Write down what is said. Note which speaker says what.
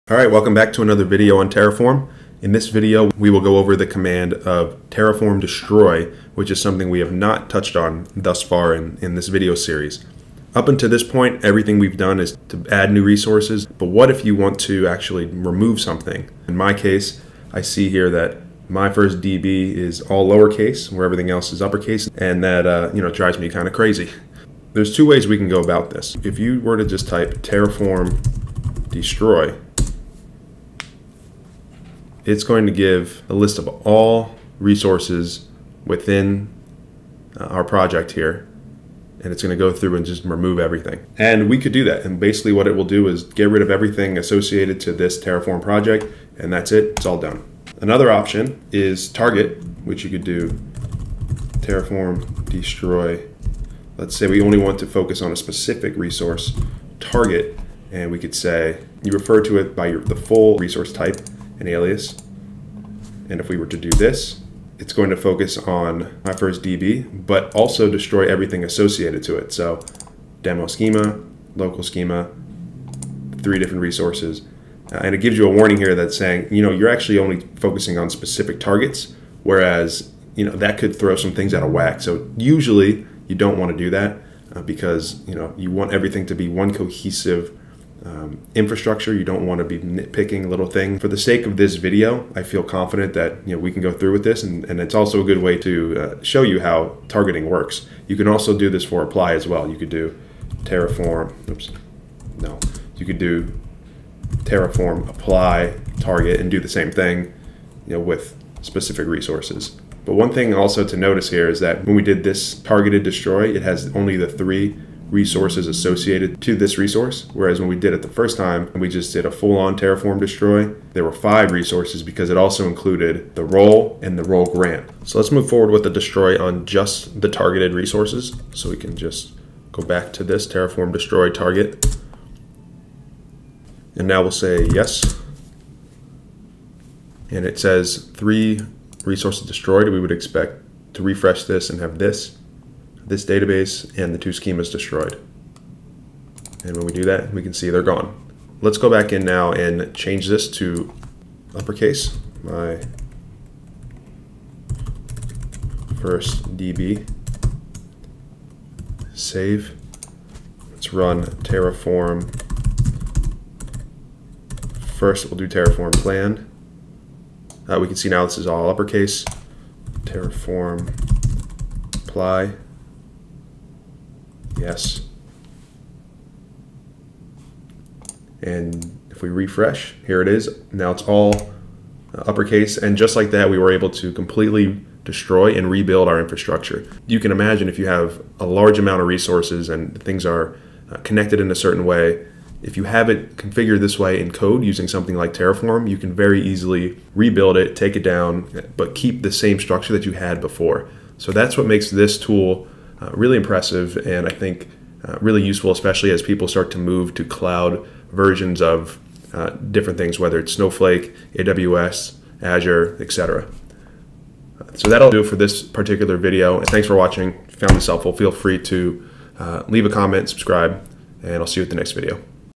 Speaker 1: All right, welcome back to another video on Terraform. In this video, we will go over the command of Terraform destroy, which is something we have not touched on thus far in this video series. Up until this point, everything we've done is to add new resources, but what if you want to actually remove something? In my case, I see here that my first DB is all lowercase, where everything else is uppercase, and that drives me kind of crazy. There's two ways we can go about this. If you were to just type Terraform destroy, it's going to give a list of all resources within our project here, and it's going to go through and just remove everything. And we could do that, and basically what it will do is get rid of everything associated to this Terraform project, and that's it, it's all done. Another option is target, which you could do Terraform destroy. Let's say we only want to focus on a specific resource, target, and we could say you refer to it by the full resource type, an alias. And if we were to do this, it's going to focus on my first DB, but also destroy everything associated to it. So demo schema, local schema, 3 different resources. And it gives you a warning here that's saying, you're actually only focusing on specific targets, whereas, that could throw some things out of whack. So usually you don't want to do that because, you want everything to be one cohesive infrastructure. You don't want to be nitpicking little things. For the sake of this video, I feel confident that we can go through with this, and it's also a good way to show you how targeting works. You can also do this for apply as well. You could do Terraform, you could do Terraform apply target and do the same thing with specific resources. But one thing also to notice here is that when we did this targeted destroy, it has only the 3 resources associated to this resource, whereas when we did it the first time and we just did a full-on Terraform destroy, there were 5 resources because it also included the role and the role grant. So let's move forward with the destroy on just the targeted resources. So we can just go back to this Terraform destroy target, and now we'll say yes, and it says 3 resources destroyed. We would expect to refresh this and have this database and the 2 schemas destroyed. And when we do that, we can see they're gone. Let's go back in now and change this to uppercase, my first DB. Save. Let's run Terraform. First, we'll do Terraform plan. We can see now this is all uppercase. Terraform apply. Yes. And if we refresh, here it is. Now it's all uppercase, and just like that, we were able to completely destroy and rebuild our infrastructure. You can imagine if you have a large amount of resources and things are connected in a certain way, if you have it configured this way in code using something like Terraform, you can very easily rebuild it, take it down, but keep the same structure that you had before. So that's what makes this tool really impressive, and I think really useful, especially as people start to move to cloud versions of different things, whether it's Snowflake, AWS, Azure, etc. So that'll do it for this particular video, and thanks for watching. If you found this helpful, feel free to leave a comment, subscribe, and I'll see you at the next video.